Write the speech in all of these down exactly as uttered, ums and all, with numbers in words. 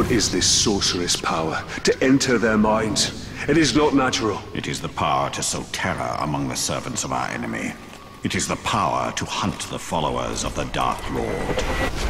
is this sorceress power to enter their minds? It is not natural. It is the power to sow terror among the servants of our enemy. It is the power to hunt the followers of the Dark Lord.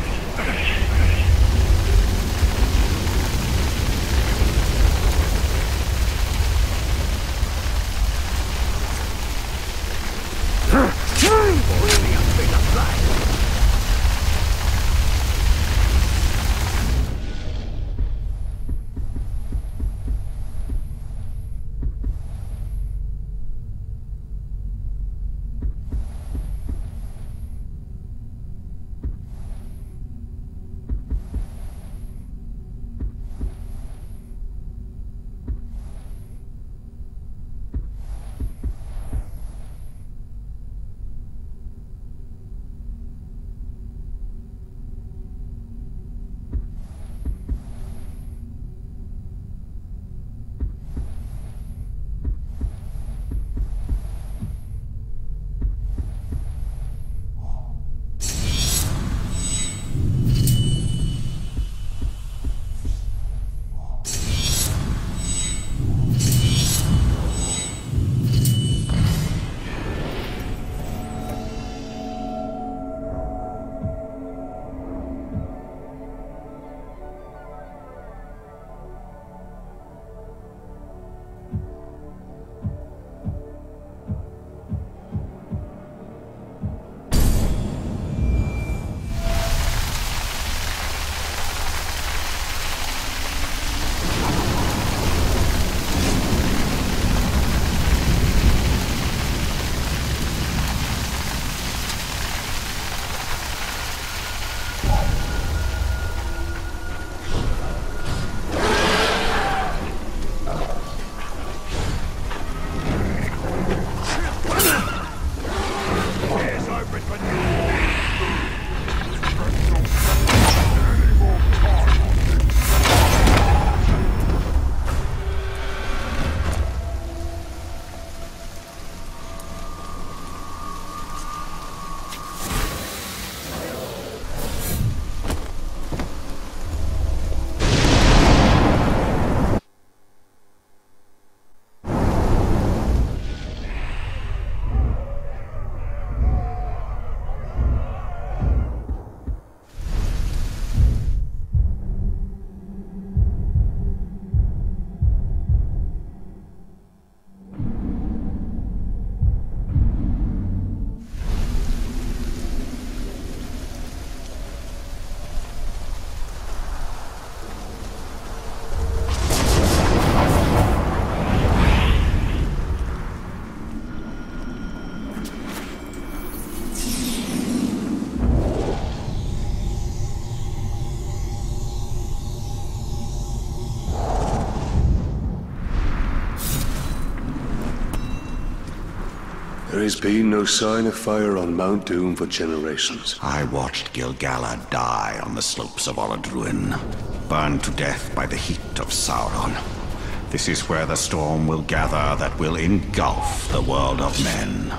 There has been no sign of fire on Mount Doom for generations. I watched Gil-galad die on the slopes of Orodruin, burned to death by the heat of Sauron. This is where the storm will gather that will engulf the world of men.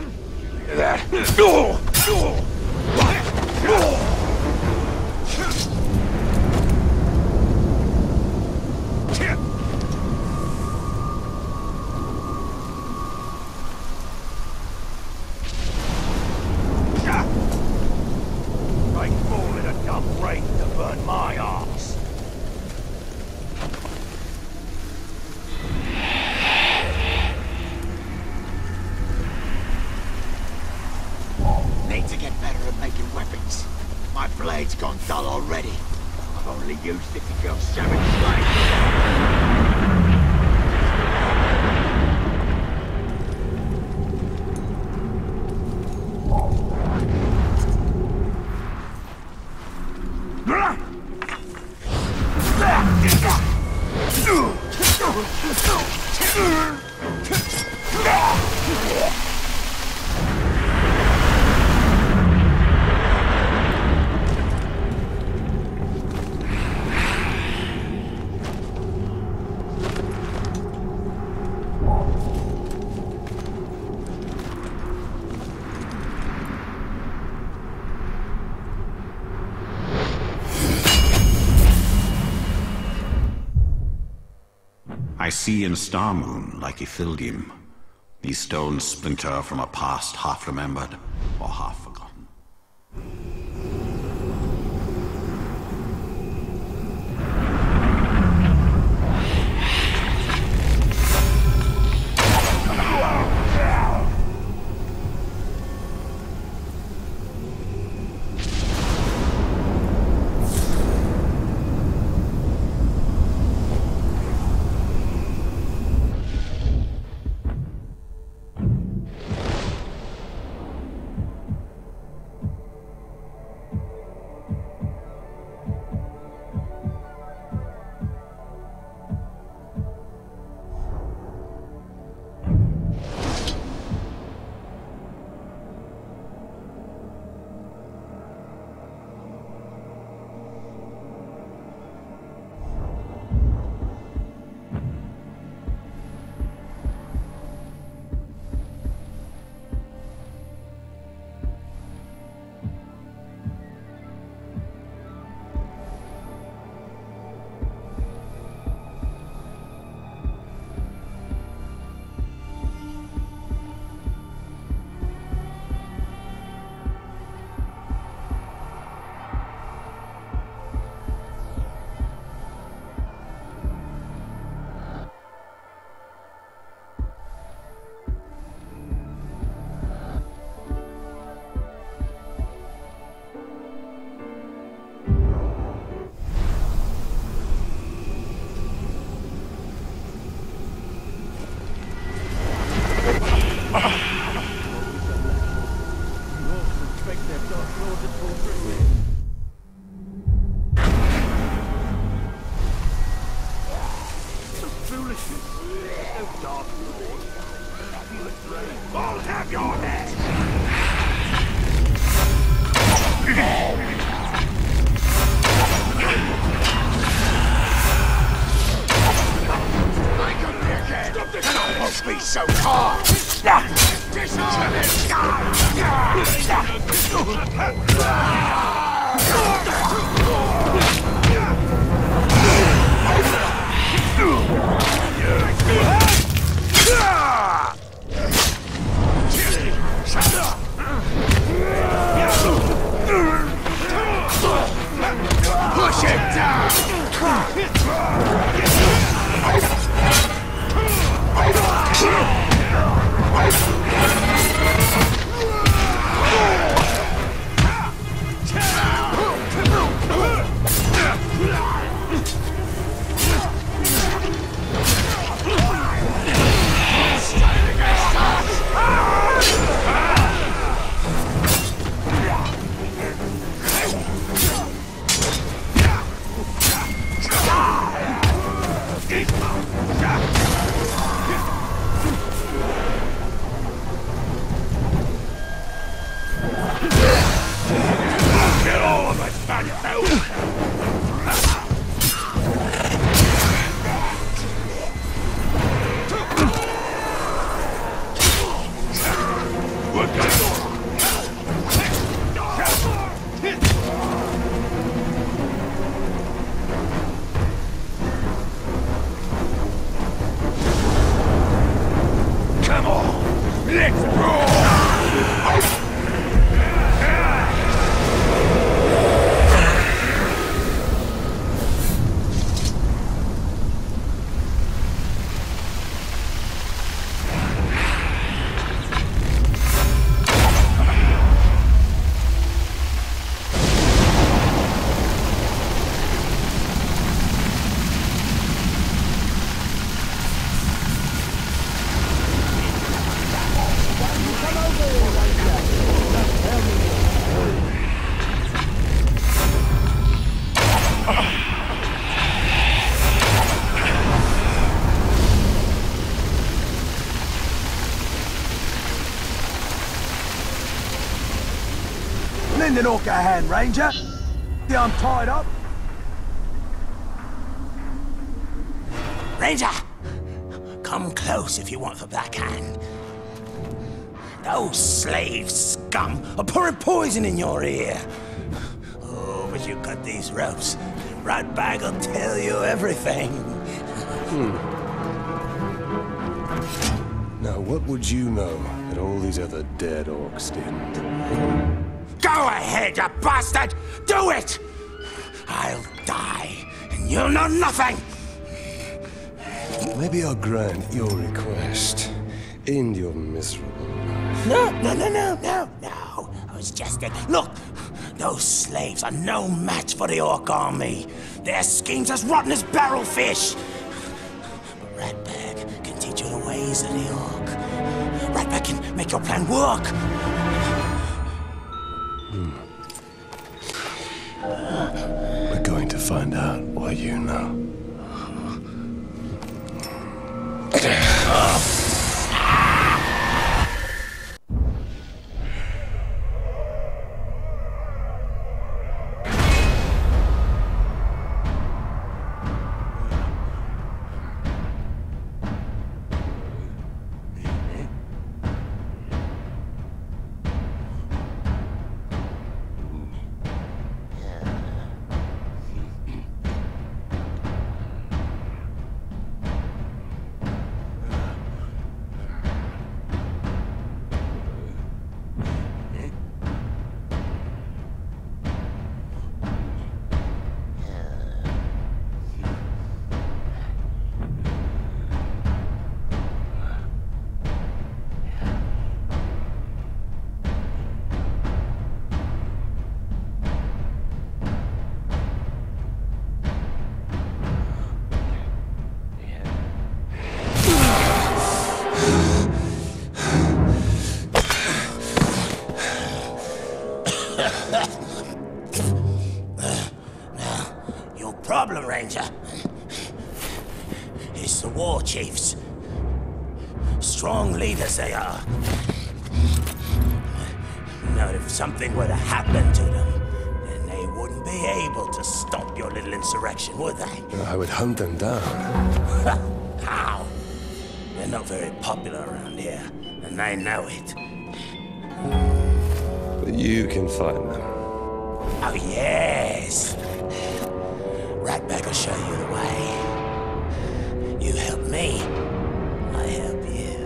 That. I fall in a dumb rain to burn my arse. Need to get better at making weapons. My blade's gone dull already. I've only used it to kill savage slaves. I see in Starmoon like Ithildium. These stones splinter from a past half-remembered or half-forgotten. I'll have your head! I got me again! Stop this! Don't be so hard! Disarm Push it down! Get all of it, Banfield! Come on, let's roll! Lend an orc a hand, Ranger. Yeah, I'm tied up. Ranger! Come close if you want the Black Hand. Those slave scum are pouring poison in your ear. Oh, but you cut these ropes. Ratbag will tell you everything. Hmm. Now, what would you know that all these other dead orcs didn't? Go ahead, you bastard! Do it! I'll die, and you'll know nothing! Maybe I'll grant your request. End your miserable life. No, no, no, no, no, no. I was just a... Look! Those slaves are no match for the orc army. Their schemes as rotten as barrel fish. But Ratbag can teach you the ways of the orc. Ratbag can make your plan work. Hmm. We're going to find out what you know. Problem, Ranger, is the war chiefs. Strong leaders they are. Now, if something were to happen to them, then they wouldn't be able to stop your little insurrection, would they? I would hunt them down. How? They're not very popular around here, and they know it. But you can find them. Oh, yes. Ratbag will show you the way. You help me, I help you.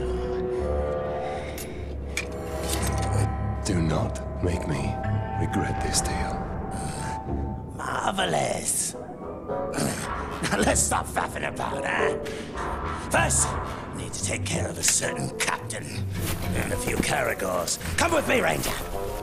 Do not make me regret this deal. Marvelous. Now let's stop faffing about, huh? First, I need to take care of a certain captain and a few Caragors. Come with me, Ranger.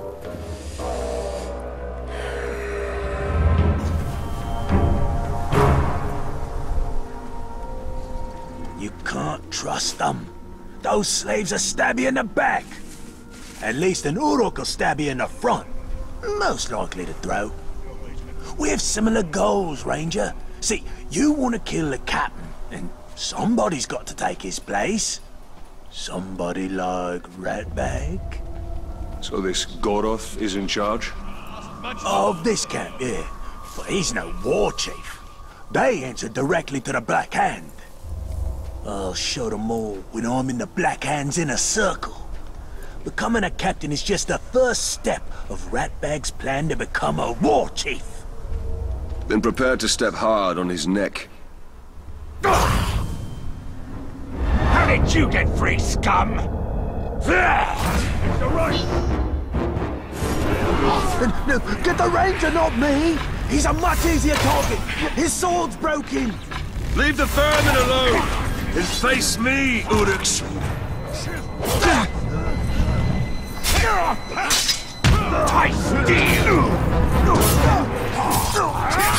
You can't trust them. Those slaves will stab you in the back. At least an Uruk will stab you in the front. Most likely the throat. We have similar goals, Ranger. See, you want to kill the captain, and somebody's got to take his place. Somebody like Ratbag. So this Goroth is in charge? Of this camp, yeah. But he's no war chief. They answer directly to the Black Hand. I'll show them all when I'm in the Black Hand's inner circle. Becoming a captain is just the first step of Ratbag's plan to become a war chief. Been prepared to step hard on his neck. How did you get free, scum? It's the right. Get the Ranger, not me! He's a much easier target! His sword's broken! Leave the vermin alone! And face me, Uruks! I steal!